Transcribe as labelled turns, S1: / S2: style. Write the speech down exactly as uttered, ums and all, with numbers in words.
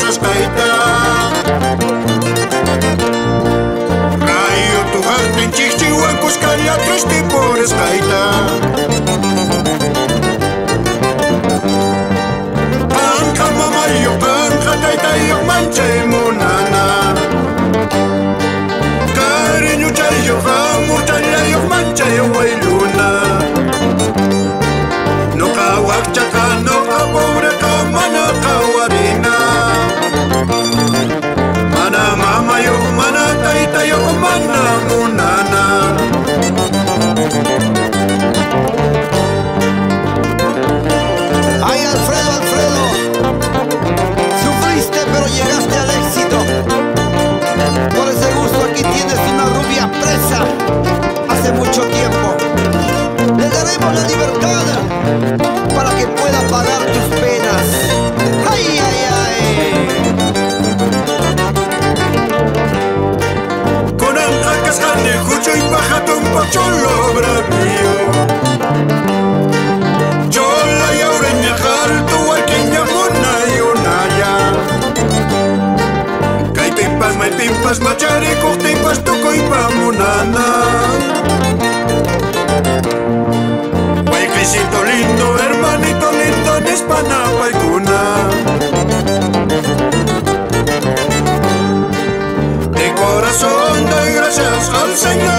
S1: cosas caita. Rayo tu jarte en chichihuancos calia tres tipos caita. Panca mamayo, panca taita yo manche monana. Cariño chayo, amor chayo manche wailuna. No kawak chaka, no ka pobre ka mana kawarina. Mana mama yo, mana taita yo, mana munana.
S2: Ay, Alfredo, Alfredo, sufriste pero llegaste al éxito. Por ese gusto aquí tienes una rubia presa hace mucho tiempo. Le daremos la libertad para que pueda pagar tus penas. ¡Ay, ay, ay!
S1: Con anjacas jane, jucho y pajato un pocholo bravio. Chola y aureña jarto, huarqueña mona y onaya. Cay pimpas, may pimpas, machari, cortimpas, toco y pamunana. Guayquisito lindo, hermanito lindo, nispana paikuna. De corazón doy gracias al Señor.